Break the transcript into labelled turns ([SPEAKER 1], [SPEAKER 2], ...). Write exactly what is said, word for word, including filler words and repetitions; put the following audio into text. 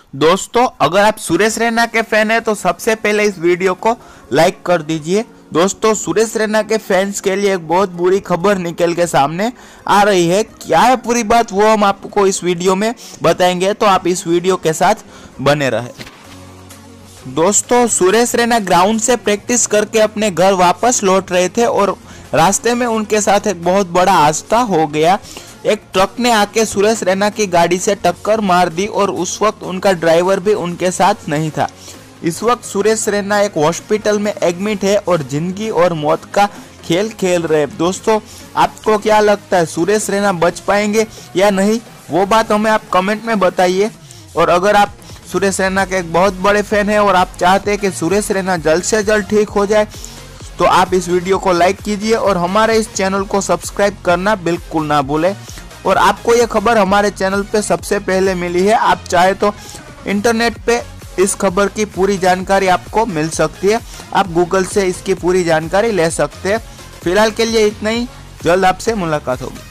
[SPEAKER 1] दोस्तों अगर आप सुरेश रैना के फैन हैं तो सबसे पहले इस वीडियो को लाइक कर दीजिए। दोस्तों सुरेश रैना के फैंस के लिए एक बहुत बुरी खबर निकल के सामने आ रही है। क्या है पूरी बात वो हम आपको इस वीडियो में बताएंगे, तो आप इस वीडियो के साथ बने रहे। दोस्तों सुरेश रैना ग्राउंड से प्रैक्टिस करके अपने घर वापस लौट रहे थे और रास्ते में उनके साथ एक बहुत बड़ा हादसा हो गया। एक ट्रक ने आके सुरेश रैना की गाड़ी से टक्कर मार दी और उस वक्त उनका ड्राइवर भी उनके साथ नहीं था। इस वक्त सुरेश रैना एक हॉस्पिटल में एडमिट है और जिंदगी और मौत का खेल खेल रहे हैं। दोस्तों आपको क्या लगता है, सुरेश रैना बच पाएंगे या नहीं, वो बात हमें आप कमेंट में बताइए। और अगर आप सुरेश रैना के एक बहुत बड़े फैन हैं और आप चाहते हैं कि सुरेश रैना जल्द से जल्द ठीक हो जाए, तो आप इस वीडियो को लाइक कीजिए और हमारे इस चैनल को सब्सक्राइब करना बिल्कुल ना भूलें। और आपको ये खबर हमारे चैनल पे सबसे पहले मिली है। आप चाहे तो इंटरनेट पे इस खबर की पूरी जानकारी आपको मिल सकती है, आप गूगल से इसकी पूरी जानकारी ले सकते हैं। फिलहाल के लिए इतना ही, जल्द आपसे मुलाकात होगी।